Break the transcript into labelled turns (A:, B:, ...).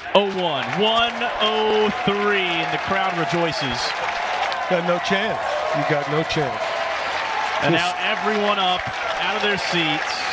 A: 0-1, 1-0-3, and the crowd rejoices.
B: Got no chance. You got no chance.
A: And now everyone up out of their seats.